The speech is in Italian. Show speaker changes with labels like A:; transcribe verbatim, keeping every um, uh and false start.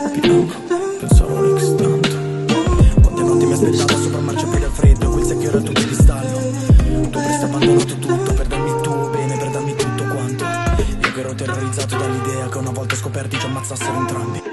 A: Ti amo, penso a Rolex tanto. Quante notti mi aspettavo sopra il marciapiede al freddo, quel secchio era il tuo piedistallo. Tu avresti abbandonato tutto per darmi il tuo bene, per darmi tutto quanto. Io che ero terrorizzato dall'idea che una volta scoperti ci ammazzassero entrambi.